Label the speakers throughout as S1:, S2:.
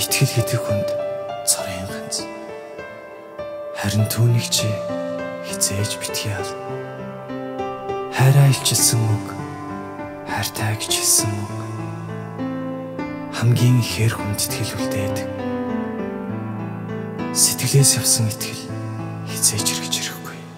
S1: Итгэл гэдэг хүнд цорын ганц. Харин түүнийг чи хизээж битгий ал. Хайраа илчилсэн үг, хайртай гэж хэлсэн үг. Хамгийн ихээр хүнд итгэл үлдээдэг. Сэтгэлээс явсан итгэл хизээж хэрэгж ирэхгүй.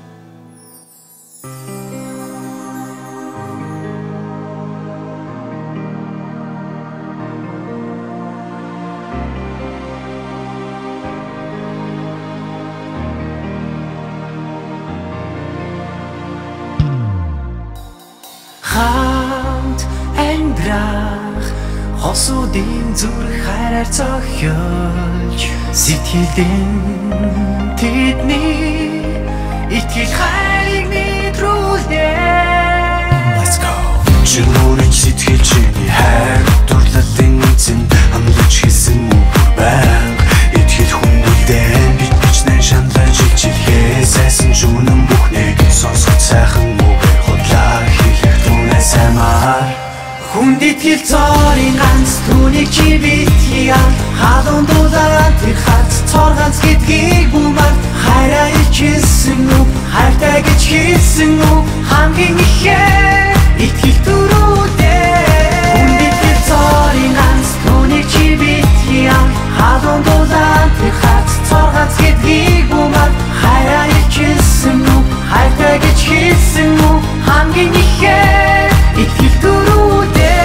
S2: Хамт амьдрах хосуудын зүрх хайраар зохиолж сэтгэлдэн тэдний итгэл хайрыг мэдрүүлнэ.
S1: Let's go.
S3: Чи өөрийн сэтгэл чиний хайр дурлалын эзэн амлаж хийсэн үг байнга итгэл хүндэлдэн бичнэн шаналж илчилгээ сайсан жүнэн бүхнийг сонсгоц сайхан үгээр худлаа хэлэх түнэ саймаар.
S2: Хүнд итгэл цорын ганц, түүнийг чи битгий ал. Халуун дулаан тэр харц цор ганц гэдгийг бүмар хайраа илчилсэн үг, хайртай гэж хэлсэн үг хамгийн ихээр итгэл дөрүүдээ. Хүнд итгэл цорын ганц, түүнийг чи битгий ал. Халуун дулаан тэр харц цор ганц гэдгийг бүмар хайраа илчилсэн үг, хайртай гэж хэлсэн үг хамгийн ихээр итгэл дөрүүдээ.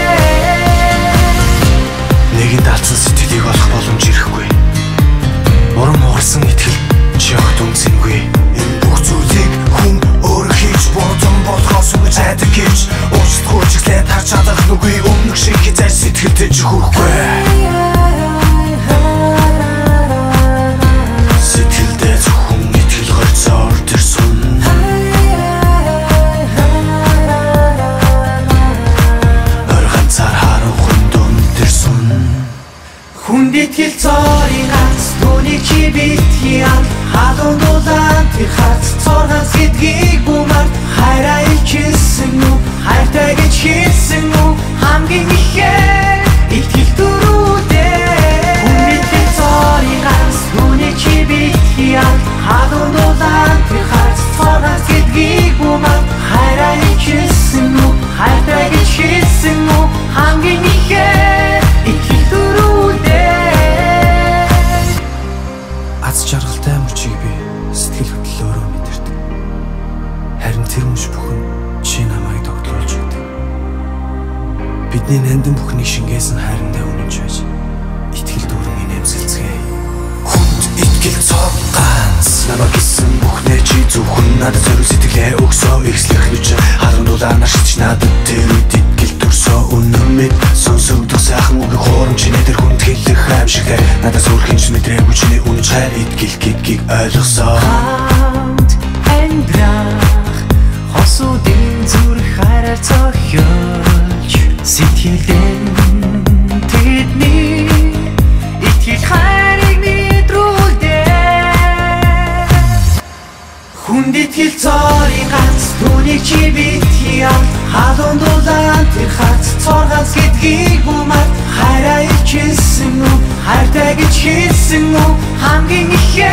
S3: Нэгэнд алдсан сэтгэлийг олох боломж ирэхгүй. Урам хугарсан итгэл чи огт үнцэнгүй. Энэ бүх зүйлийг хүн өөрөө хийж бодсон болохоос үгүй зайдаг гэж уучлахгүй чиглээд харж чадах нүгүй өмнөх шиг хязгаар сэтгэлтэй ч хүрхгүй. Сэтгэлдээ зөвхөн итгэл горцоор төрсөн.
S2: Хүнд итгэл цорын ганц, түүнийг чи битгий ал. Халуун дулаан тэр харц цор ганц гэдгийг бүмар хайраа илчилсэн үг, хайртай гэж хэлсэн үг хамгийн ихээр итгэл дөрүүдээ. Хүнд итгэл цорын ганц, түүнийг чи битгий ал. Халуун дулаан тэр харц цор ганц гэдгийг бүмар хайраа илчилсэн үг, хайртай гэж хэлсэн үг хамгийн ихээр итгэл дөрүүдээ.
S1: Аз жаргалтай мөчийг би сэтгэл хөдлөлөөрөө мэдэрдэг. Харин тэр мөч бүхэн чи намайг тогтоолж байдаг. Бидний нандин бүхний шингээсэн хайрандаа үнэнч байж итгэл дүүрэн инээмсэлцгээе.
S3: Хүнд итгэл цор ганц, намайг гисэн бүхнээ чи зөвхөн надад зориг сэтгэлээ өгсөө. Ихслэх нүч халуун дулаанаар шилж надад тэр үед итгэл төрсөө. Үнэн мэд сонсогдох сайхан үгийг хуурам чиний тэр хүнд хэлэх аимшигтай надад сүрхэн ч мэдрээгүй чиний үнэн хайр итгэл гэдгийг ойлгосоо.
S2: Хамт амьдрах хосуудын зүрх хайраар зохиолж сэтгэлдэн тэдний итгэл хайрыг мэдрүүлнэ. Хүнд итгэл цорын ганц, түүнийг чи битгий ал. Халуун дулаан тэр харц цор ганц гэдгийг бүмар хайраа илчилсэн үг, хайртай гэж хэлсэн үг хамгийн ихээр